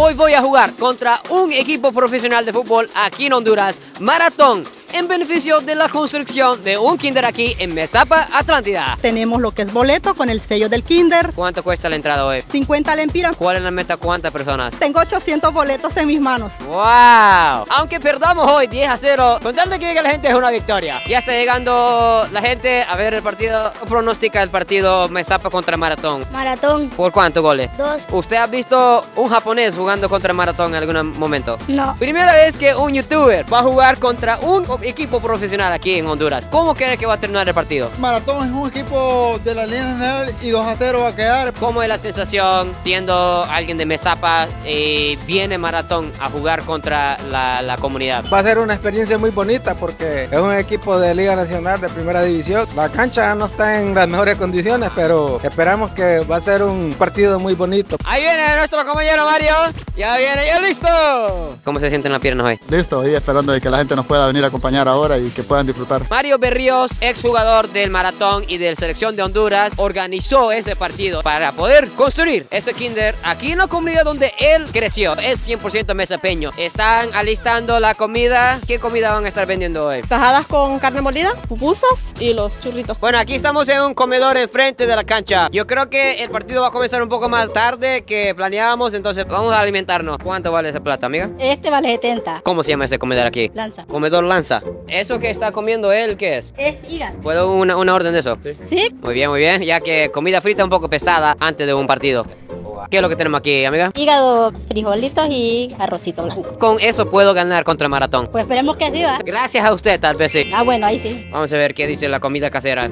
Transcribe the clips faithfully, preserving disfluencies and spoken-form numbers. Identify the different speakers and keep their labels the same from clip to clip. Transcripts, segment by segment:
Speaker 1: Hoy voy a jugar contra un equipo profesional de fútbol aquí en Honduras, Maratón, en beneficio de la construcción de un kinder aquí en Mezapa, Atlántida.
Speaker 2: Tenemos lo que es boleto con el sello del kinder.
Speaker 1: ¿Cuánto cuesta la entrada hoy?
Speaker 2: cincuenta lempiras.
Speaker 1: ¿Cuál es la meta? ¿Cuántas personas?
Speaker 2: Tengo ochocientos boletos en mis manos.
Speaker 1: ¡Wow! Aunque perdamos hoy diez a cero, con tal de que llegue la gente es una victoria. Ya está llegando la gente a ver el partido. ¿Cómo pronostica el partido Mezapa contra Maratón?
Speaker 3: Maratón.
Speaker 1: ¿Por cuántos goles?
Speaker 3: Dos.
Speaker 1: ¿Usted ha visto un japonés jugando contra Maratón en algún momento?
Speaker 3: No.
Speaker 1: Primera vez que un youtuber va a jugar contra un equipo profesional aquí en Honduras. ¿Cómo cree que va a terminar el partido?
Speaker 4: Maratón es un equipo de la Liga Nacional y dos a cero va a quedar.
Speaker 1: ¿Cómo es la sensación siendo alguien de Mezapa y viene Maratón a jugar contra la, la comunidad?
Speaker 4: Va a ser una experiencia muy bonita porque es un equipo de Liga Nacional de Primera División. La cancha no está en las mejores condiciones, pero esperamos que va a ser un partido muy bonito.
Speaker 1: Ahí viene nuestro compañero Mario. Ya viene, ya listo. ¿Cómo se sienten las piernas hoy?
Speaker 5: Listo, y esperando de que la gente nos pueda venir a acompañar ahora y que puedan disfrutar.
Speaker 1: Mario Berríos, exjugador del Maratón y de la selección de Honduras, organizó ese partido para poder construir ese kinder aquí en la comunidad donde él creció. Es cien por ciento mesapeño. Están alistando la comida. ¿Qué comida van a estar vendiendo hoy?
Speaker 6: Tajadas con carne molida, pupusas y los churritos.
Speaker 1: Bueno, aquí estamos en un comedor enfrente de la cancha. Yo creo que el partido va a comenzar un poco más tarde que planeábamos, entonces vamos a alimentarnos. ¿Cuánto vale ese plato, amiga?
Speaker 6: Este vale setenta.
Speaker 1: ¿Cómo se llama ese comedor aquí?
Speaker 6: Lanza.
Speaker 1: Comedor Lanza. ¿Eso que está comiendo él, qué es?
Speaker 6: Es hígado.
Speaker 1: ¿Puedo una, una orden de eso?
Speaker 6: Sí.
Speaker 1: Muy bien, muy bien, ya que comida frita un poco pesada antes de un partido. ¿Qué es lo que tenemos aquí, amiga?
Speaker 6: Hígado, frijolitos y arrocito blanco.
Speaker 1: Con eso puedo ganar contra Maratón.
Speaker 6: Pues esperemos que sí, va.
Speaker 1: Gracias a usted, tal vez sí.
Speaker 6: Ah, bueno, ahí sí.
Speaker 1: Vamos a ver qué dice la comida casera.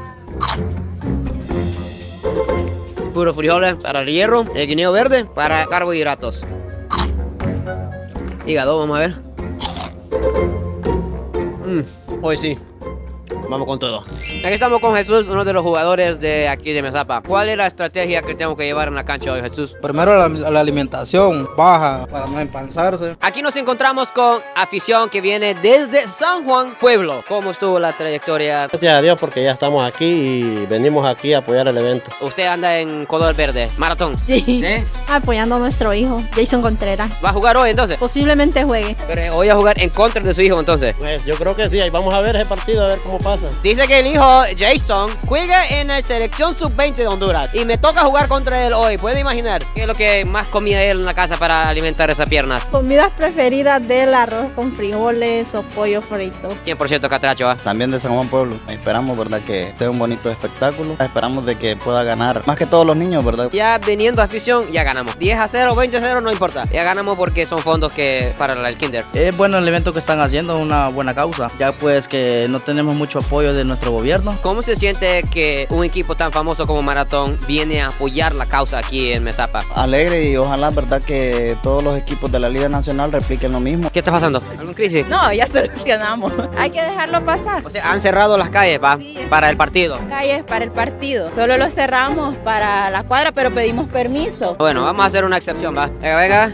Speaker 1: Puro frijoles para el hierro, el guineo verde para carbohidratos. Hígado, vamos a ver. Mm, hoy sí. Vamos con todo. Aquí estamos con Jesús, uno de los jugadores de aquí de Mezapa. ¿Cuál es la estrategia que tengo que llevar en la cancha hoy, Jesús?
Speaker 4: Primero la, la alimentación baja para no empanzarse.
Speaker 1: Aquí nos encontramos con afición que viene desde San Juan, Pueblo. ¿Cómo estuvo la trayectoria?
Speaker 7: Gracias a Dios porque ya estamos aquí y venimos aquí a apoyar el evento.
Speaker 1: Usted anda en color verde, Maratón.
Speaker 6: Sí.
Speaker 1: ¿Sí?
Speaker 6: Apoyando a nuestro hijo, Jason Contreras.
Speaker 1: ¿Va a jugar hoy entonces?
Speaker 6: Posiblemente juegue.
Speaker 1: Pero hoy a jugar en contra de su hijo entonces.
Speaker 7: Pues yo creo que sí, ahí vamos a ver ese partido a ver cómo pasa.
Speaker 1: Dice que el hijo Jason juega en la selección sub veinte de Honduras y me toca jugar contra él hoy. ¿Puede imaginar qué es lo que más comía él en la casa para alimentar esas piernas?
Speaker 6: Comidas preferidas del arroz con frijoles o pollo frito.
Speaker 1: cien por ciento catracho, ¿eh?
Speaker 8: También de San Juan Pueblo. Esperamos, ¿verdad?, que sea un bonito espectáculo. Esperamos de que pueda ganar más que todos los niños, ¿verdad?
Speaker 1: Ya viniendo a afición, ya ganamos. diez a cero, veinte a cero, no importa. Ya ganamos porque son fondos que para el kinder.
Speaker 9: Es bueno el evento que están haciendo, una buena causa. Ya pues que no tenemos mucho apoyo de nuestro gobierno.
Speaker 1: ¿Cómo se siente que un equipo tan famoso como Maratón viene a apoyar la causa aquí en Mezapa?
Speaker 8: Alegre y ojalá, ¿verdad?, que todos los equipos de la Liga Nacional repliquen lo mismo.
Speaker 1: ¿Qué está pasando? ¿Alguna crisis?
Speaker 6: No, ya solucionamos. Hay que dejarlo pasar.
Speaker 1: O sea, han cerrado las calles, ¿va?
Speaker 6: Sí.
Speaker 1: Para el partido.
Speaker 6: Calles para el partido. Solo lo cerramos para la cuadra, pero pedimos permiso.
Speaker 1: Bueno, vamos a hacer una excepción, ¿va? Venga, venga.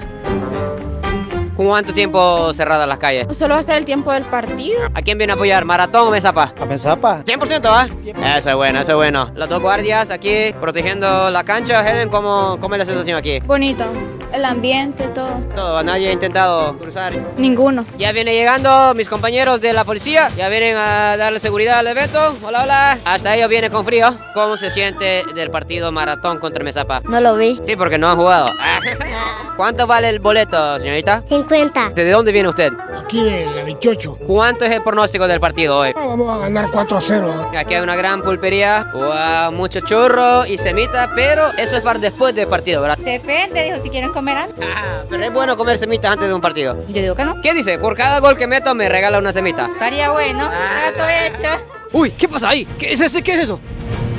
Speaker 1: ¿Cuánto tiempo cerradas las calles?
Speaker 6: Solo va a ser el tiempo del partido.
Speaker 1: ¿A quién viene a apoyar? ¿Maratón o Mezapa?
Speaker 4: ¿A Mezapa?
Speaker 1: cien por ciento, ¿va? Eso es bueno, eso es bueno. Los dos guardias aquí protegiendo la cancha. Helen, ¿cómo, cómo es la sensación aquí?
Speaker 3: Bonito. El ambiente, todo.
Speaker 1: Todo, nadie ha intentado cruzar.
Speaker 3: Ninguno.
Speaker 1: Ya viene llegando mis compañeros de la policía. Ya vienen a darle seguridad al evento. Hola, hola. Hasta ellos vienen con frío. ¿Cómo se siente del partido Maratón contra Mezapa?
Speaker 3: No lo vi.
Speaker 1: Sí, porque no han jugado. ¿Cuánto vale el boleto, señorita?
Speaker 3: cincuenta.
Speaker 1: ¿De dónde viene usted?
Speaker 10: Aquí en la veintiocho.
Speaker 1: ¿Cuánto es el pronóstico del partido hoy?
Speaker 10: No, vamos a ganar cuatro a cero.
Speaker 1: Aquí hay una gran pulpería. Wow, mucho churro y semita, pero eso es para después del partido, ¿verdad?
Speaker 6: Depende, dijo, si quieren comer algo.
Speaker 1: Ah, pero es bueno comer semitas antes de un partido.
Speaker 6: Yo digo que no.
Speaker 1: ¿Qué dice? Por cada gol que meto me regala una semita.
Speaker 6: Estaría bueno. Trato hecho.
Speaker 1: Uy, ¿qué pasa ahí? ¿Qué es eso? ¿Qué es eso?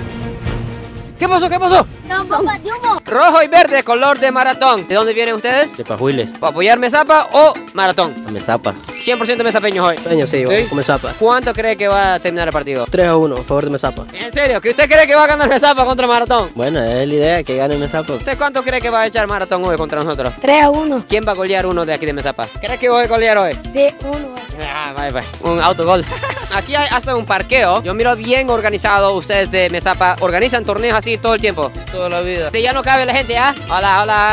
Speaker 1: ¿Qué pasó? ¿Qué pasó?
Speaker 3: No, bomba de humo.
Speaker 1: Rojo y verde, color de Maratón. ¿De dónde vienen ustedes?
Speaker 9: De Pajuiles.
Speaker 1: ¿Para apoyar Mezapa o Maratón?
Speaker 9: A Mezapa.
Speaker 1: cien por ciento mesapeños hoy.
Speaker 9: Peño, sí,
Speaker 1: ¿Sí?
Speaker 9: con Mezapa.
Speaker 1: ¿Cuánto cree que va a terminar el partido?
Speaker 9: tres a uno, a favor de Mezapa.
Speaker 1: ¿En serio? ¿Que usted cree que va a ganar Mezapa contra Maratón?
Speaker 9: Bueno, es la idea, que gane Mezapa.
Speaker 1: ¿Usted cuánto cree que va a echar Maratón hoy contra nosotros?
Speaker 3: tres a uno.
Speaker 1: ¿Quién va a golear uno de aquí de Mezapa? ¿Cree que voy a golear hoy?
Speaker 3: De uno.
Speaker 1: Ah, bye, bye. Un autogol. Aquí hay hasta un parqueo. Yo miro bien organizado. Ustedes de Mezapa organizan torneos así todo el tiempo.
Speaker 4: Toda la vida.
Speaker 1: Ya no cabe la gente, ¿ah? Hola, hola.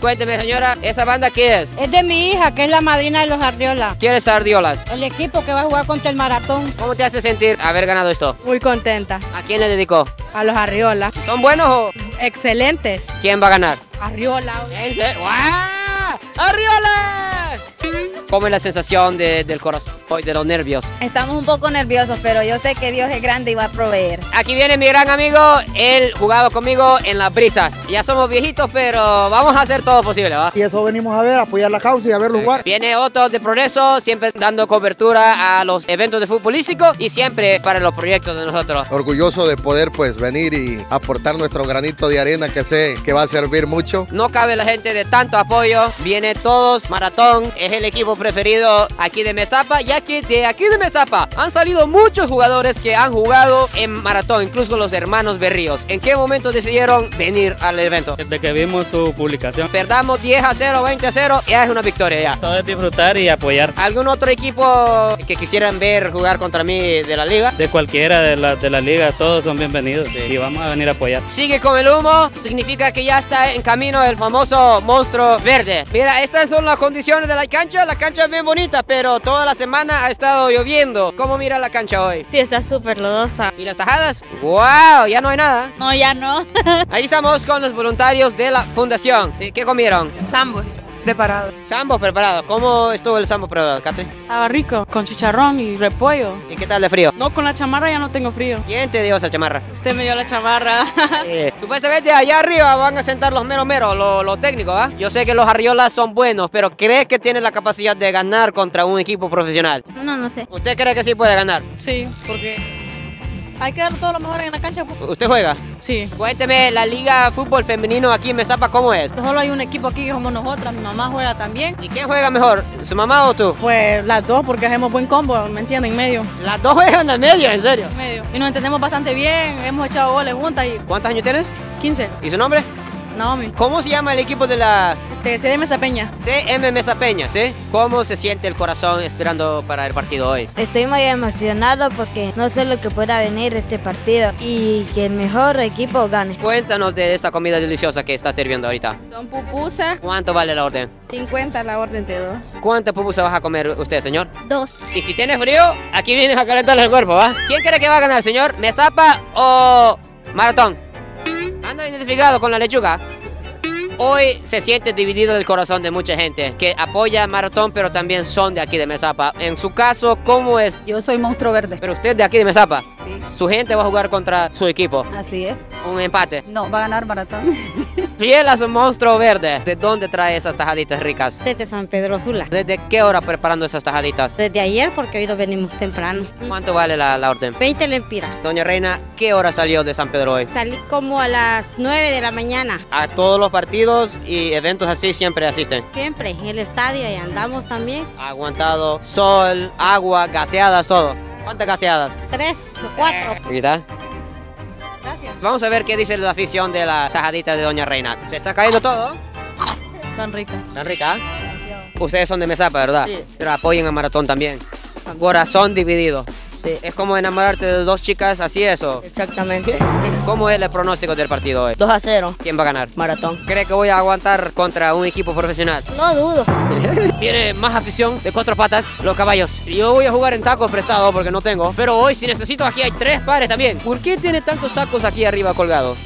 Speaker 1: cuénteme, señora, ¿esa banda qué es?
Speaker 6: Es de mi hija, que es la madrina de los Arriola.
Speaker 1: ¿Quién es Ardiolas?
Speaker 6: El equipo que va a jugar contra el Maratón.
Speaker 1: ¿Cómo te hace sentir haber ganado esto?
Speaker 6: Muy contenta.
Speaker 1: ¿A quién le dedicó?
Speaker 6: A los Arriola.
Speaker 1: ¿Son buenos o
Speaker 6: Excelentes.
Speaker 1: quién va a ganar?
Speaker 6: Arriola.
Speaker 1: ¿En serio? ¡Guau! ¡Arriola! ¿Cómo es la sensación de- del corazón y de los nervios?
Speaker 3: Estamos un poco nerviosos, pero yo sé que Dios es grande y va a proveer.
Speaker 1: Aquí viene mi gran amigo, él jugaba conmigo en las brisas. Ya somos viejitos, pero vamos a hacer todo posible, ¿va?
Speaker 10: Y eso venimos a ver, a apoyar la causa y a verlo jugar.
Speaker 1: Viene Otto de Progreso, siempre dando cobertura a los eventos de futbolístico y siempre para los proyectos de nosotros.
Speaker 11: Orgulloso de poder pues venir y aportar nuestro granito de arena que sé que va a servir mucho.
Speaker 1: No cabe la gente de tanto apoyo, viene todos, Maratón es el equipo preferido aquí de Mezapa, ya que de aquí de Mezapa han salido muchos jugadores que han jugado en Maratón, incluso los hermanos Berríos. ¿En qué momento decidieron venir al evento?
Speaker 12: Desde que vimos su publicación.
Speaker 1: Perdamos diez a cero, veinte a cero, ya es una victoria ya.
Speaker 12: Todo es disfrutar y apoyar.
Speaker 1: ¿Algún otro equipo que quisieran ver jugar contra mí de la liga?
Speaker 12: De cualquiera de la, de la liga, todos son bienvenidos y vamos a venir a apoyar.
Speaker 1: Sigue con el humo, significa que ya está en camino el famoso monstruo verde. Mira, estas son las condiciones de la cancha. La cancha es bien bonita, pero toda la semana ha estado lloviendo. ¿Cómo mira la cancha hoy?
Speaker 6: Sí, está súper lodosa.
Speaker 1: ¿Y las tajadas? ¡Wow! Ya no hay nada.
Speaker 6: No, ya no.
Speaker 1: Ahí estamos con los voluntarios de la fundación. ¿Sí? ¿Qué comieron?
Speaker 6: Sambos. Preparado.
Speaker 1: Sambo preparado. ¿Cómo estuvo el sambo preparado, Cate?
Speaker 6: Estaba rico, con chicharrón y repollo.
Speaker 1: ¿Y qué tal de frío?
Speaker 6: No, con la chamarra ya no tengo frío.
Speaker 1: ¿Quién te dio esa chamarra?
Speaker 6: Usted me dio la chamarra.
Speaker 1: Eh, supuestamente allá arriba van a sentar los meros meros, los lo técnicos, ¿ah? Yo sé que los Arriolas son buenos, pero ¿cree que tienen la capacidad de ganar contra un equipo profesional?
Speaker 3: No, no sé.
Speaker 1: ¿Usted cree que sí puede ganar?
Speaker 6: Sí, porque hay que dar todo lo mejor en la cancha.
Speaker 1: ¿Usted juega?
Speaker 6: Sí.
Speaker 1: Cuénteme, la liga fútbol femenino aquí en Mezapa, ¿cómo es?
Speaker 6: Solo hay un equipo aquí que somos nosotras, mi mamá juega también.
Speaker 1: ¿Y quién juega mejor, su mamá o tú?
Speaker 6: Pues las dos, porque hacemos buen combo, ¿me entienden? En medio.
Speaker 1: Las dos juegan en medio, ¿en serio?
Speaker 6: En medio. Y nos entendemos bastante bien, hemos echado goles juntas y
Speaker 1: ¿Cuántos años tienes?
Speaker 6: quince.
Speaker 1: ¿Y su nombre?
Speaker 6: Naomi.
Speaker 1: ¿Cómo se llama el equipo de la
Speaker 6: Este, C D Mesa Peña.
Speaker 1: C M Mesa Peña, sí? ¿Cómo se siente el corazón esperando para el partido hoy?
Speaker 3: Estoy muy emocionado porque no sé lo que pueda venir este partido y que el mejor equipo gane.
Speaker 1: Cuéntanos de esa comida deliciosa que está sirviendo ahorita.
Speaker 6: Son pupusas,
Speaker 1: ¿Cuánto vale la orden?
Speaker 6: cincuenta la orden de dos.
Speaker 1: ¿Cuántas pupusas vas a comer usted, señor?
Speaker 3: Dos.
Speaker 1: Y si tienes frío, aquí vienes a calentarle el cuerpo, ¿va? ¿Quién cree que va a ganar, señor? ¿Mezapa o Maratón? Anda identificado con la lechuga. Hoy se siente dividido el corazón de mucha gente que apoya a Maratón, pero también son de aquí de Mezapa. En su caso, ¿cómo es?
Speaker 6: Yo soy monstruo verde.
Speaker 1: Pero usted de aquí de Mezapa.
Speaker 6: Sí.
Speaker 1: Su gente va a jugar contra su equipo.
Speaker 6: Así es.
Speaker 1: Un empate.
Speaker 6: No, va a ganar Maratón.
Speaker 1: Fiel a su monstruo verde. ¿De dónde trae esas tajaditas ricas?
Speaker 2: Desde San Pedro Sula.
Speaker 1: ¿Desde qué hora preparando esas tajaditas?
Speaker 2: Desde ayer porque hoy nos venimos temprano.
Speaker 1: ¿Cuánto vale la, la orden?
Speaker 2: veinte lempiras.
Speaker 1: Doña Reina, ¿qué hora salió de San Pedro hoy?
Speaker 2: Salí como a las nueve de la mañana.
Speaker 1: A todos los partidos y eventos así siempre asisten.
Speaker 2: Siempre en el estadio y andamos también.
Speaker 1: Aguantado sol, agua, gaseadas, todo. ¿Cuántas gaseadas?
Speaker 2: Tres o cuatro.
Speaker 1: Aquí está.
Speaker 2: Gracias.
Speaker 1: Vamos a ver qué dice la afición de la tajadita de Doña Reina. ¿Se está cayendo todo?
Speaker 6: Tan rica.
Speaker 1: ¿Tan rica? Ustedes son de Mezapa, ¿verdad?
Speaker 6: Sí.
Speaker 1: Pero apoyen a Maratón también. Corazón dividido. Sí. Es como enamorarte de dos chicas, así eso.
Speaker 6: Exactamente.
Speaker 1: ¿Cómo es el pronóstico del partido hoy?
Speaker 6: dos a cero.
Speaker 1: ¿Quién va a ganar?
Speaker 6: Maratón.
Speaker 1: ¿Cree que voy a aguantar contra un equipo profesional?
Speaker 3: No dudo.
Speaker 1: Viene más afición de cuatro patas, los caballos. Yo voy a jugar en tacos prestados porque no tengo. Pero hoy si necesito, aquí hay tres pares también. ¿Por qué tiene tantos tacos aquí arriba colgados?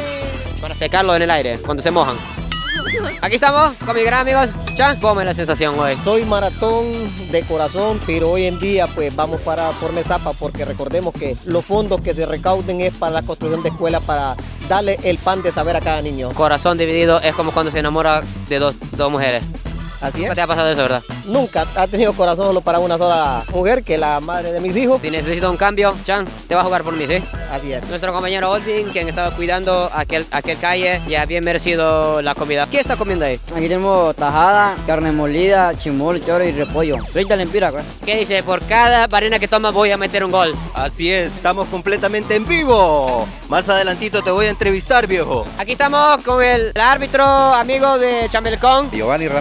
Speaker 1: Para secarlo en el aire, cuando se mojan. Aquí estamos con mis gran amigos. Chan, ¿cómo es la sensación hoy?
Speaker 13: Soy Maratón de corazón, pero hoy en día pues vamos para por Mezapa porque recordemos que los fondos que se recauden es para la construcción de escuelas para darle el pan de saber a cada niño.
Speaker 1: Corazón dividido es como cuando se enamora de dos, dos mujeres.
Speaker 13: Así es.
Speaker 1: ¿Nunca te ha pasado eso, verdad?
Speaker 13: Nunca ha tenido corazón solo para una sola mujer, que es la madre de mis hijos.
Speaker 1: Si necesito un cambio, Chan, te vas a jugar por mí, ¿sí?
Speaker 13: Así es.
Speaker 1: Nuestro compañero Olvin, quien estaba cuidando aquel, aquel calle, ya bien merecido la comida. ¿Qué está comiendo ahí?
Speaker 9: Aquí tenemos tajada, carne molida, chimol, choro y repollo. veinte lempiras, pues.
Speaker 1: ¿Qué dice? Por cada varina que toma voy a meter un gol.
Speaker 14: Así es, estamos completamente en vivo. Más adelantito te voy a entrevistar, viejo.
Speaker 1: Aquí estamos con el árbitro amigo de Chamelcón,
Speaker 15: Giovanni Ramírez.
Speaker 1: Mi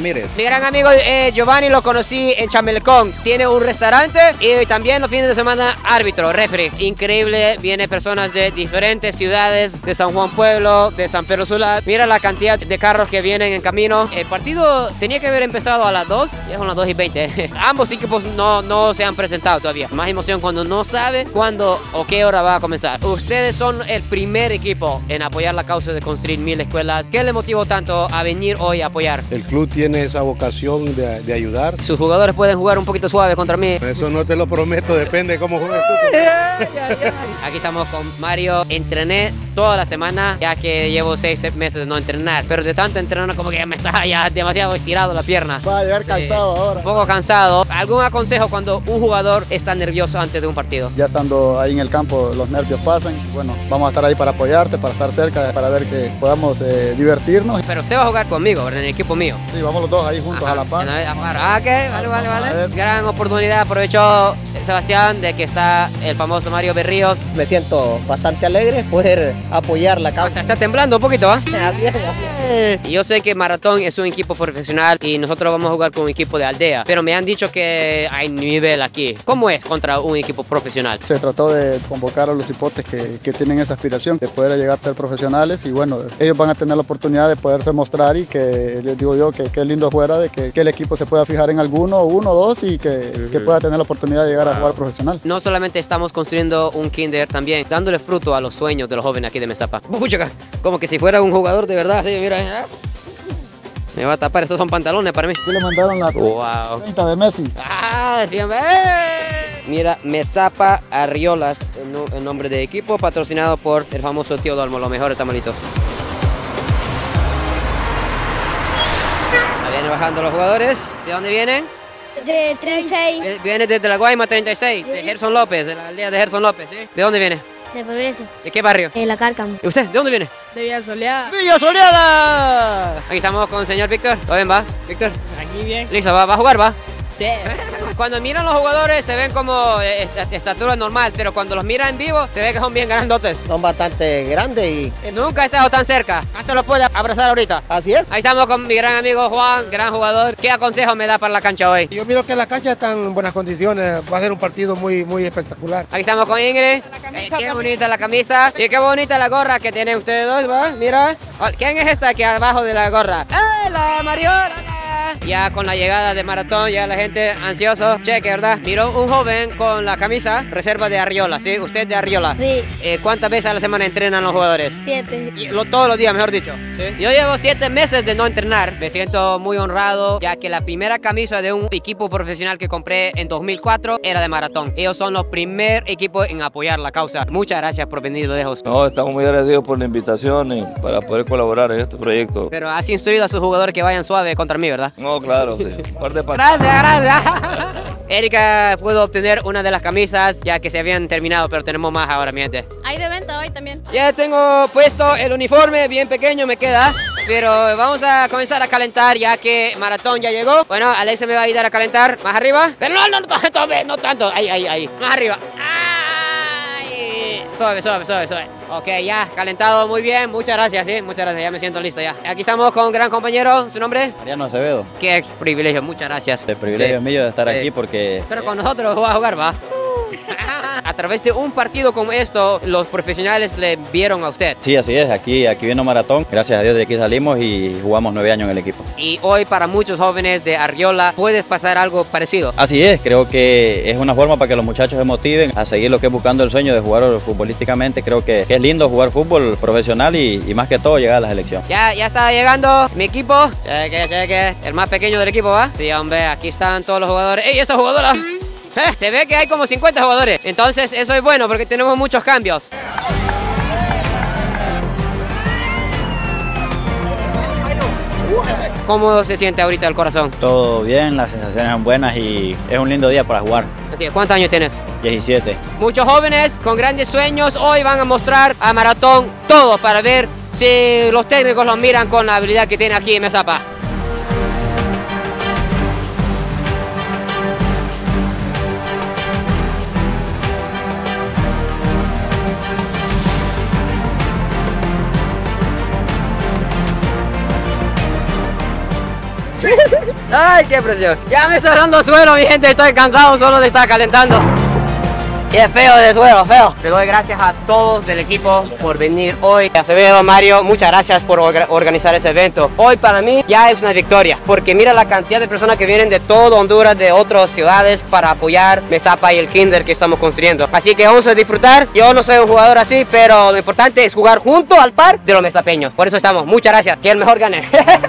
Speaker 1: gran amigo eh, Giovanni lo conocí en Chamelecón. Tiene un restaurante y también los fines de semana árbitro, referee. Increíble, vienen personas de diferentes ciudades, de San Juan Pueblo, de San Pedro Sula. Mira la cantidad de carros que vienen en camino. El partido tenía que haber empezado a las dos, ya son las dos y veinte. Ambos equipos no, no se han presentado todavía. Más emoción cuando no sabe cuándo o qué hora va a comenzar. Ustedes son el primer equipo en apoyar la causa de construir mil escuelas. ¿Qué le motivó tanto a venir hoy a apoyar?
Speaker 15: El club tiene esa vocación de, de ayudar.
Speaker 1: Sus jugadores pueden jugar un poquito suave contra mí.
Speaker 15: Eso no te lo prometo, depende de cómo juegues tú.
Speaker 1: Aquí estamos con Mario. Entrené toda la semana, ya que llevo seis meses de no entrenar. Pero de tanto entrenar como que ya me está ya demasiado estirado la pierna.
Speaker 5: Va a llegar cansado
Speaker 1: sí.
Speaker 5: ahora.
Speaker 1: Un poco cansado. ¿Algún consejo cuando un jugador está nervioso antes de un partido?
Speaker 5: Ya estando ahí en el campo, los nervios pasan. Bueno, vamos a estar ahí para apoyarte, para estar cerca, para ver que podamos eh, divertirnos.
Speaker 1: Pero usted va a jugar conmigo, en el equipo mío.
Speaker 5: Sí, vamos los dos ahí juntos. Ajá, a la par.
Speaker 1: Ah, ok, vale, vale, vale. Gran oportunidad, aprovechó Sebastián de que está el famoso Mario Berríos.
Speaker 13: Me siento bastante alegre poder apoyar la causa.
Speaker 1: Está temblando un poquito, ¿ah?
Speaker 13: ¿eh?
Speaker 1: Yo sé que Maratón es un equipo profesional y nosotros vamos a jugar con un equipo de aldea, pero me han dicho que hay nivel aquí. ¿Cómo es contra un equipo profesional?
Speaker 5: Se trató de convocar a los hipotes que, que tienen esa aspiración de poder llegar a ser profesionales y bueno, ellos van a tener la oportunidad de poderse mostrar y que les digo yo que qué lindo fuera de que, que el equipo se pueda fijar en alguno, uno o dos y que, que pueda tener la oportunidad de llegar a jugar profesional.
Speaker 1: No solamente estamos construyendo un kinder, también dándole fruto a los sueños de los jóvenes aquí de Mezapa. Como que si fuera un jugador de verdad, sí, mira. Me va a tapar, estos son pantalones para mí.
Speaker 5: Aquí le mandaron la
Speaker 1: wow.
Speaker 5: treinta de Messi.
Speaker 1: Ah, sí, hombre. Mira, Mezapa Arriolas, el, no, el nombre de equipo, patrocinado por el famoso tío Dolmo, los mejores tamalitos. Vienen bajando los jugadores. ¿De dónde vienen?
Speaker 3: De treinta y seis.
Speaker 1: Viene desde la Guayma treinta y seis, de Gerson López, de la aldea de Gerson López, ¿sí? ¿De dónde viene?
Speaker 3: De Progreso.
Speaker 1: ¿De qué barrio?
Speaker 3: De La Cárcamo.
Speaker 1: ¿Y usted? ¿De dónde viene?
Speaker 16: De Villa Soleada.
Speaker 1: ¡Villa Soleada! Aquí estamos con el señor Víctor. ¿Todo bien, va? Víctor.
Speaker 16: Aquí bien.
Speaker 1: Listo, ¿va, va a jugar, va?
Speaker 16: Sí.
Speaker 1: Cuando miran los jugadores se ven como est estatura normal, pero cuando los miran en vivo se ve que son bien grandotes.
Speaker 13: Son bastante grandes y...
Speaker 1: Nunca he estado tan cerca. Hasta lo puedo abrazar ahorita.
Speaker 13: Así es.
Speaker 1: Ahí estamos con mi gran amigo Juan, gran jugador. ¿Qué consejo me da para la cancha hoy?
Speaker 10: Yo miro que la cancha está en buenas condiciones. Va a ser un partido muy, muy espectacular.
Speaker 1: Aquí estamos con Ingrid. Eh, qué bonita la camisa y qué bonita la gorra que tienen ustedes dos, ¿va? Mira. ¿Quién es esta aquí abajo de la gorra? ¡Eh, la Mariona! Ya con la llegada de Maratón, ya la gente ansioso. Cheque, ¿verdad? Miró un joven con la camisa reserva de Arriola, ¿sí? Usted de Arriola.
Speaker 3: Sí.
Speaker 1: Eh, ¿Cuántas veces a la semana entrenan los jugadores?
Speaker 3: Siete.
Speaker 1: Y lo, todos los días, mejor dicho. ¿Sí? Yo llevo siete meses de no entrenar. Me siento muy honrado, ya que la primera camisa de un equipo profesional que compré en dos mil cuatro era de Maratón. Ellos son los primer equipo en apoyar la causa. Muchas gracias por venir, lejos.
Speaker 17: No, estamos muy agradecidos por la invitación y para poder colaborar en este proyecto.
Speaker 1: Pero has instruido a sus jugadores que vayan suave contra mí, ¿verdad?
Speaker 17: No, claro, sí. Parte de
Speaker 1: gracias, gracias. Erika pudo obtener una de las camisas ya que se habían terminado, pero tenemos más ahora, mi gente.
Speaker 16: Hay de venta hoy también.
Speaker 1: Ya tengo puesto el uniforme, bien pequeño me queda, pero vamos a comenzar a calentar ya que Maratón ya llegó. Bueno, Alexa me va a ayudar a calentar. Más arriba. Pero no, no, no, no, no tanto. Ahí, ahí, ahí. Más arriba. Ay. Suave, suave, suave, suave. Ok, ya, calentado muy bien. Muchas gracias, sí. Muchas gracias, ya me siento listo ya. Aquí estamos con un gran compañero. ¿Su nombre?
Speaker 8: Mariano Acevedo.
Speaker 1: Qué privilegio, muchas gracias.
Speaker 8: El privilegio
Speaker 1: sí.
Speaker 8: mío de estar
Speaker 1: sí.
Speaker 8: aquí porque...
Speaker 1: Pero con nosotros va a jugar, va. A través de un partido como esto, los profesionales le vieron a usted.
Speaker 8: Sí, así es. Aquí, aquí vino Maratón. Gracias a Dios de aquí salimos y jugamos nueve años en el equipo.
Speaker 1: Y hoy para muchos jóvenes de Arriola puede pasar algo parecido.
Speaker 8: Así es. Creo que es una forma para que los muchachos se motiven a seguir lo que es buscando el sueño de jugar futbolísticamente. Creo que, que es lindo jugar fútbol profesional y, y más que todo llegar a la selección.
Speaker 1: Ya, ya está llegando mi equipo. Cheque, cheque. El más pequeño del equipo, ¿va? Sí, hombre, aquí están todos los jugadores. ¡Ey, esta jugadora! Eh, se ve que hay como cincuenta jugadores. Entonces eso es bueno porque tenemos muchos cambios. ¿Cómo se siente ahorita el corazón?
Speaker 8: Todo bien, las sensaciones son buenas y es un lindo día para jugar.
Speaker 1: Así es, ¿cuántos años tienes?
Speaker 8: diecisiete.
Speaker 1: Muchos jóvenes con grandes sueños hoy van a mostrar a Maratón todo para ver si los técnicos los miran con la habilidad que tiene aquí en Mezapa. Ay, qué presión. Ya me está dando suelo, mi gente. Estoy cansado solo de estar calentando. Qué feo de suelo, feo. Le doy gracias a todos del equipo por venir hoy. Acevedo, Mario, muchas gracias por organizar este evento. Hoy para mí ya es una victoria, porque mira la cantidad de personas que vienen de todo Honduras, de otras ciudades, para apoyar Mezapa y el kinder que estamos construyendo. Así que vamos a disfrutar. Yo no soy un jugador así, pero lo importante es jugar junto al par de los mesapeños. Por eso estamos. Muchas gracias. Que el mejor gane.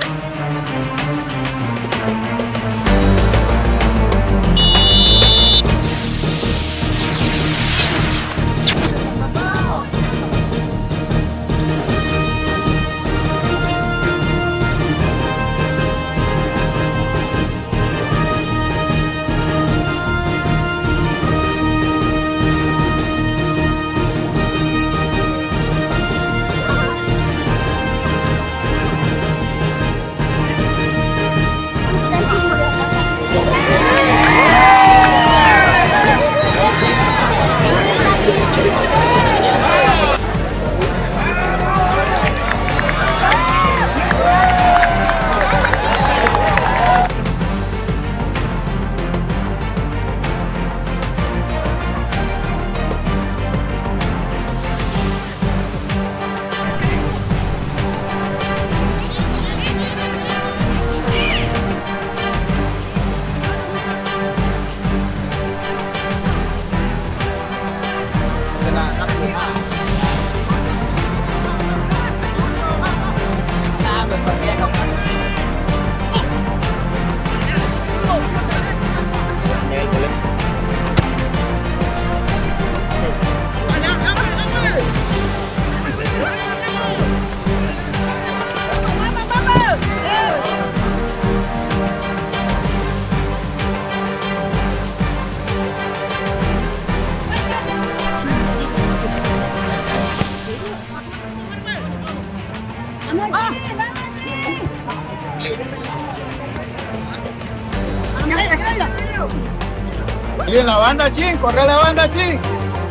Speaker 18: Y en la banda, Chin, corre a la banda, Chin.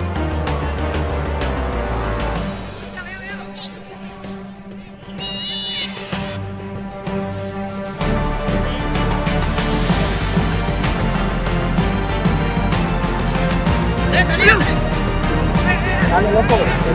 Speaker 18: Dale, loco,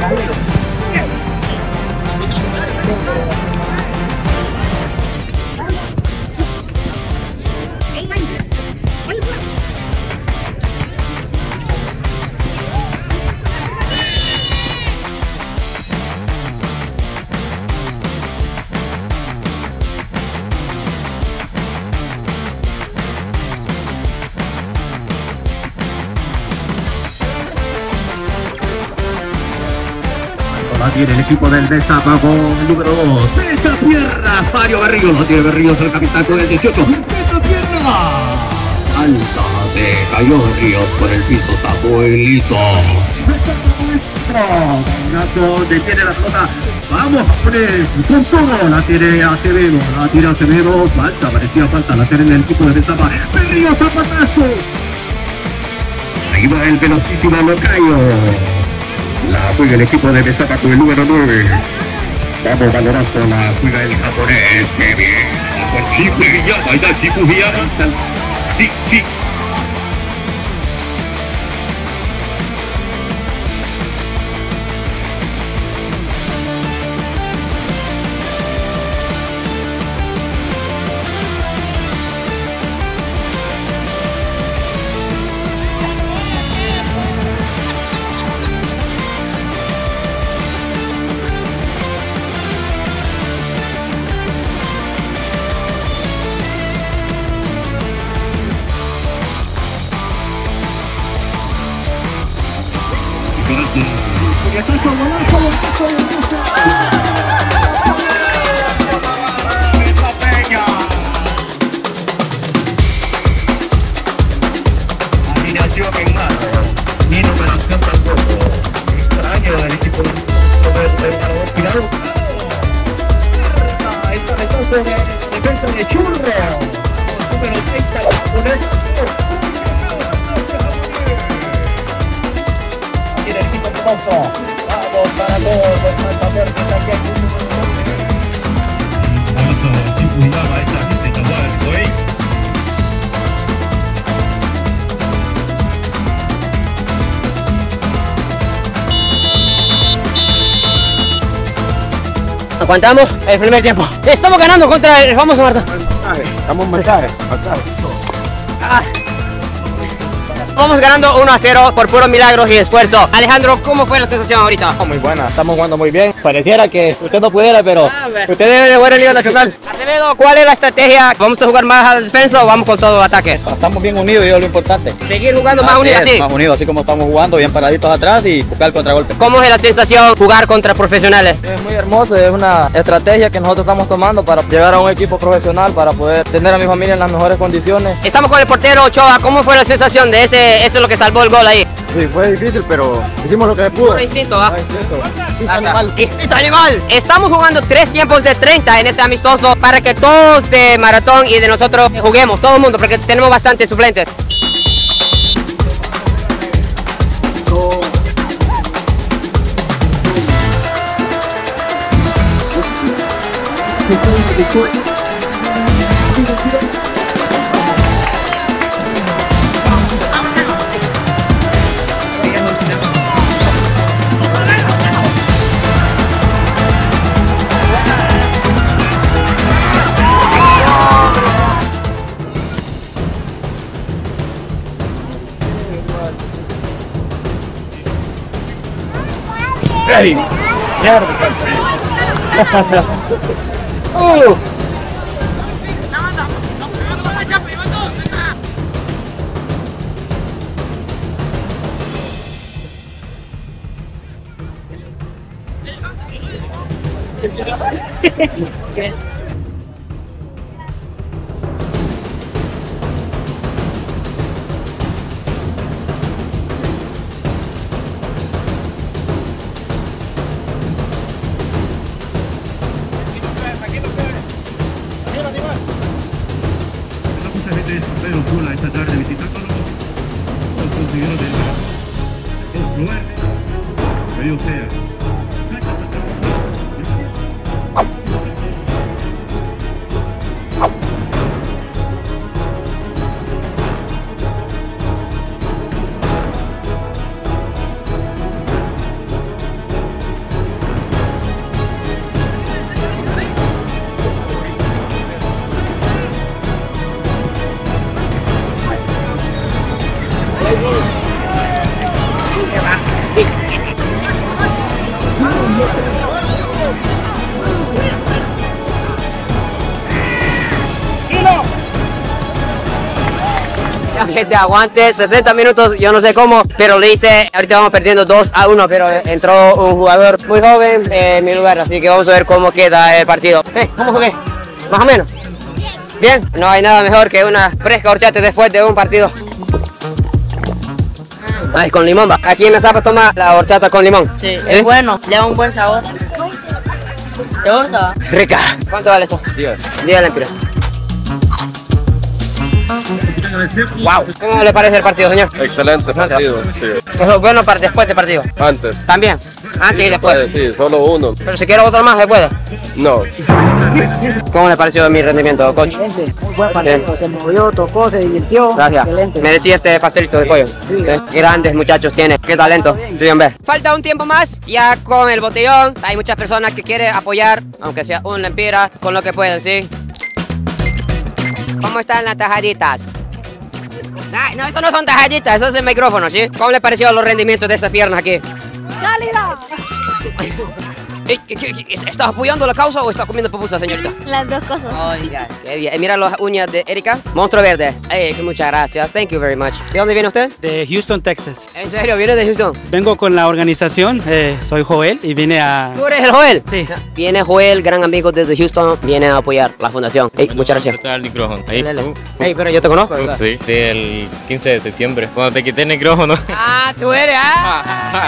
Speaker 19: la tiene el equipo del Mezapa con el número dos. ¡Meta pierna! Mario Berríos, lo tiene Berríos, el capitán con el dieciocho. ¡Meta pierna! Alta, se cayó Berríos por el piso, está muy listo. Nazo detiene la pelota. Vamos a poner con todo. La tiene Acevedo, la tiene Acevedo. Falta, parecía falta, la tiene el equipo de Mezapa. Berríos, zapatazo. Ahí va el velocísimo Locayo. La juega el equipo de Mezapa con el número nueve. Vamos, balorazo, la juega el japonés. ¡Qué bien! Con Chipu Hiyama, ahí está Chipu Hiyama. Sí, sí. Alineación en mano, ni numeración tampoco. Extraño del equipo del parador tirado. El cabezazo de defensa de Churro. Número treinta, japonés. Aquí el equipo de Mozo. Vamos para todos.
Speaker 1: Aguantamos el primer tiempo. Estamos ganando contra el famoso Maratón.
Speaker 18: Estamos mensaje.
Speaker 1: Ah. Vamos ganando uno a cero por puros milagros y esfuerzo. Alejandro, ¿cómo fue la sensación ahorita?
Speaker 20: Muy buena, estamos jugando muy bien. Pareciera que usted no pudiera, pero usted debe de jugar en Liga Nacional.
Speaker 1: Acevedo, ¿cuál es la estrategia? ¿Vamos a jugar más al defensa o vamos con todo ataque?
Speaker 20: Estamos bien unidos y eso es lo importante.
Speaker 1: Seguir jugando más unidos así.
Speaker 20: Más unidos, así como estamos jugando, bien paraditos atrás y buscar el contragolpe.
Speaker 1: ¿Cómo es la sensación jugar contra profesionales?
Speaker 9: Es muy hermoso, es una estrategia que nosotros estamos tomando para llegar a un equipo profesional, para poder tener a mi familia en las mejores condiciones.
Speaker 1: Estamos con el portero Ochoa. ¿Cómo fue la sensación de ese? Eso es lo que salvó el gol ahí.
Speaker 20: Sí, fue difícil, pero hicimos lo que se pudo.
Speaker 1: Por instinto, ¿ah?
Speaker 20: Instinto.
Speaker 1: Animal. Instinto animal. Estamos jugando tres tiempos de treinta en este amistoso para que todos de Maratón y de nosotros juguemos, todo el mundo, porque tenemos bastantes suplentes.
Speaker 18: Hey, mierda. uh.
Speaker 19: Sola esta tarde visitando los conseguidores de Oslo, medio sea.
Speaker 1: Gente, aguante, sesenta minutos, yo no sé cómo, pero le hice, ahorita vamos perdiendo dos a uno, pero entró un jugador muy joven en mi lugar, así que vamos a ver cómo queda el partido. Eh, ¿Cómo jugué? Más o menos. Bien, no hay nada mejor que una fresca horchata después de un partido. Ay, con limón va. Aquí en la Zapa toma la horchata con limón.
Speaker 6: Sí,
Speaker 1: ¿Eh?
Speaker 6: es bueno, le da un buen sabor. ¿Te gusta?
Speaker 1: Rica. ¿Cuánto vale esto?
Speaker 20: diez.
Speaker 1: diez lempiras. Wow. ¿Cómo le parece el partido, señor?
Speaker 21: Excelente partido, sí.
Speaker 1: ¿Es bueno para después del partido?
Speaker 21: Antes.
Speaker 1: ¿También? Antes y después.
Speaker 21: Sí, solo uno.
Speaker 1: Pero si quiere otro más, ¿se puede?
Speaker 21: No.
Speaker 1: ¿Cómo le pareció mi rendimiento, coach?
Speaker 22: Muy buen partido, se movió, tocó, se divirtió.
Speaker 1: Gracias.
Speaker 22: Excelente.
Speaker 1: Merecía este pastelito de pollo.
Speaker 22: Sí.
Speaker 1: ¿Sí? Grandes muchachos tiene, qué talento. Sí, bien ves. Falta un tiempo más, ya con el botellón. Hay muchas personas que quieren apoyar, aunque sea un lempira, con lo que pueden, ¿sí? ¿Cómo están las tajaditas? Ay, no, eso no son tajaditas, eso es el micrófono, ¿sí? ¿Cómo le pareció los rendimientos de estas piernas aquí?
Speaker 16: ¡Calidad!
Speaker 1: ¿Estás apoyando la causa o estás comiendo pupusa, señorita?
Speaker 16: Las dos cosas.
Speaker 1: Oiga, qué bien. Mira las uñas de Erika. Monstruo verde. Hey, muchas gracias. Thank you very much. ¿De dónde viene usted?
Speaker 12: De Houston, Texas.
Speaker 1: ¿En serio? ¿Viene de Houston?
Speaker 12: Vengo con la organización, eh, soy Joel y vine a...
Speaker 1: ¿Tú eres el Joel?
Speaker 12: Sí.
Speaker 1: Viene Joel, gran amigo desde Houston, viene a apoyar la fundación. Hey, muchas gracias.
Speaker 23: El micrófono. Ahí.
Speaker 1: Hey, pero yo te conozco, ¿verdad?
Speaker 23: Sí, del quince de septiembre, cuando te quité el micrófono.
Speaker 1: Ah, tú eres, ah.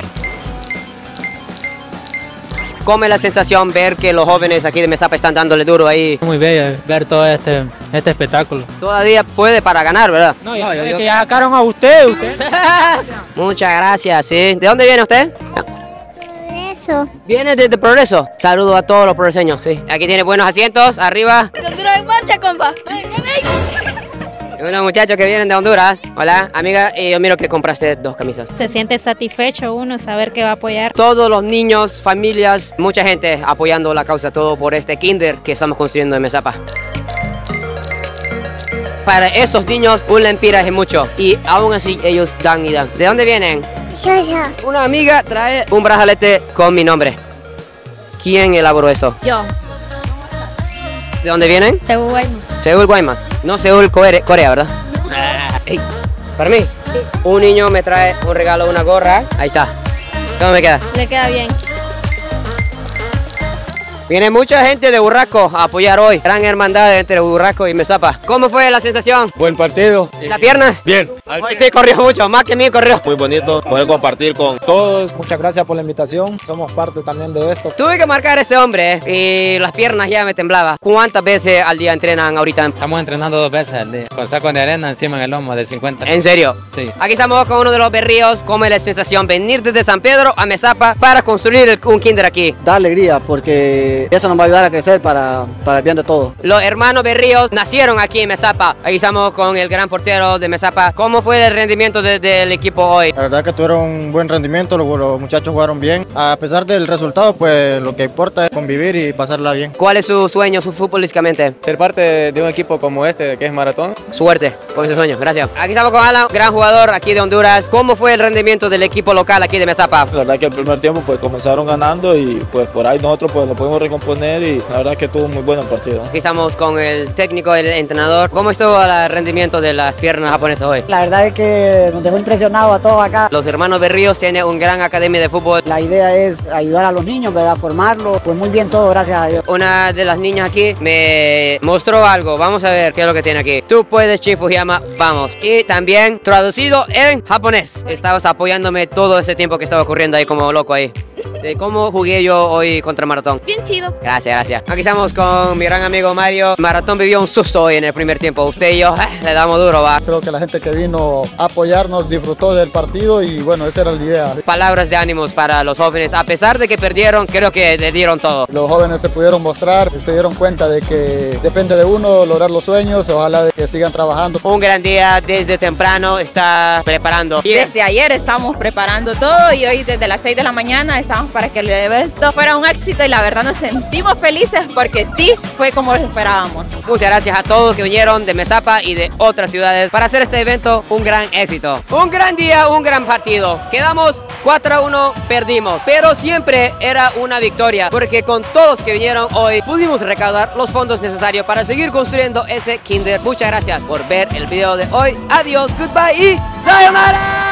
Speaker 1: ¿Cómo es la sensación ver que los jóvenes aquí de Mesapa están dándole duro ahí?
Speaker 24: Muy bello ver todo este, este espectáculo.
Speaker 1: Todavía puede para ganar, ¿verdad?
Speaker 24: No, ya, no, yo, que ya sacaron a usted, usted.
Speaker 1: Muchas gracias, sí. ¿De dónde viene usted?
Speaker 25: Progreso.
Speaker 1: Viene desde Progreso. Saludos a todos los progreseños, sí. Aquí tiene buenos asientos, arriba.
Speaker 16: ¡Honduras en marcha, compa!
Speaker 1: Unos muchachos que vienen de Honduras. Hola, amiga, y yo miro que compraste dos camisas.
Speaker 6: Se siente satisfecho uno saber que va a apoyar.
Speaker 1: Todos los niños, familias, mucha gente apoyando la causa, todo por este kinder que estamos construyendo en Mesapa. Para esos niños, un lempira es mucho y aún así ellos dan y dan. ¿De dónde vienen?
Speaker 25: Yo, yo.
Speaker 1: Una amiga trae un brazalete con mi nombre. ¿Quién elaboró esto?
Speaker 6: Yo.
Speaker 1: ¿De dónde vienen?
Speaker 6: Seúl, Guaymas.
Speaker 1: Seúl, Guaymas. No Seúl, Corea, Corea, ¿verdad? Ah, hey. Para mí, sí. Un niño me trae un regalo, una gorra. Ahí está. ¿Cómo me queda?
Speaker 6: Le queda bien.
Speaker 1: Viene mucha gente de Burraco a apoyar hoy. Gran hermandad entre Burraco y Mesapa. ¿Cómo fue la sensación?
Speaker 18: Buen partido.
Speaker 1: ¿Las piernas?
Speaker 18: Bien.
Speaker 1: Hoy sí corrió mucho, más que mí corrió.
Speaker 21: Muy bonito poder compartir con todos.
Speaker 22: Muchas gracias por la invitación. Somos parte también de esto.
Speaker 1: Tuve que marcar a este hombre y las piernas ya me temblaban. ¿Cuántas veces al día entrenan ahorita?
Speaker 24: Estamos entrenando dos veces al día. Con sacos de arena encima en el lomo de cincuenta.
Speaker 1: ¿En serio?
Speaker 24: Sí.
Speaker 1: Aquí estamos con uno de los berríos. ¿Cómo es la sensación venir desde San Pedro a Mesapa para construir el, un kinder aquí?
Speaker 22: Da alegría porque eso nos va a ayudar a crecer para, para el bien de todos.
Speaker 1: Los hermanos Berríos nacieron aquí en Mesapa. Aquí estamos con el gran portero de Mesapa. ¿Cómo fue el rendimiento de, del equipo hoy?
Speaker 22: La verdad que tuvieron un buen rendimiento, los, los muchachos jugaron bien. A pesar del resultado, pues lo que importa es convivir y pasarla bien.
Speaker 1: ¿Cuál es su sueño, su futbolísticamente?
Speaker 9: Ser parte de un equipo como este, que es Maratón.
Speaker 1: Suerte con ese sueño, gracias. Aquí estamos con Alan, gran jugador aquí de Honduras. ¿Cómo fue el rendimiento del equipo local aquí de Mesapa?
Speaker 2: La verdad que el primer tiempo pues comenzaron ganando y pues por ahí nosotros pues lo pudimos recomponer y la verdad que tuvo muy buen partido.
Speaker 1: Aquí estamos con el técnico, el entrenador. ¿Cómo estuvo el rendimiento de las piernas japonesas hoy?
Speaker 22: La verdad es que nos dejó impresionado a todos acá.
Speaker 1: Los hermanos Berríos tienen una gran academia de fútbol.
Speaker 22: La idea es ayudar a los niños, ¿verdad? Formarlos. Pues muy bien todo, gracias a Dios.
Speaker 1: Una de las niñas aquí me mostró algo. Vamos a ver qué es lo que tiene aquí. Tú puedes, Shin Fujiyama, vamos. Y también traducido en japonés. Estabas apoyándome todo ese tiempo que estaba corriendo ahí como loco ahí. De cómo jugué yo hoy contra Maratón.
Speaker 6: Bien chido.
Speaker 1: Gracias, gracias. Aquí estamos con mi gran amigo Mario. Maratón vivió un susto hoy en el primer tiempo. Usted y yo eh, le damos duro, va.
Speaker 5: Creo que la gente que vino a apoyarnos disfrutó del partido y bueno, esa era la idea.
Speaker 1: Palabras de ánimos para los jóvenes. A pesar de que perdieron, creo que le dieron todo.
Speaker 5: Los jóvenes se pudieron mostrar, se dieron cuenta de que depende de uno lograr los sueños. Ojalá de que sigan trabajando.
Speaker 1: Un gran día desde temprano está preparando.
Speaker 6: Y desde ayer estamos preparando todo y hoy desde las seis de la mañana estamos para que el evento fuera un éxito y la verdad nos sentimos felices porque sí fue como lo esperábamos.
Speaker 1: Muchas gracias a todos que vinieron de Mesapa y de otras ciudades para hacer este evento un gran éxito. Un gran día, un gran partido. Quedamos cuatro a uno, perdimos, pero siempre era una victoria porque con todos que vinieron hoy pudimos recaudar los fondos necesarios para seguir construyendo ese kinder. Muchas gracias por ver el video de hoy. Adiós, goodbye y sayonara.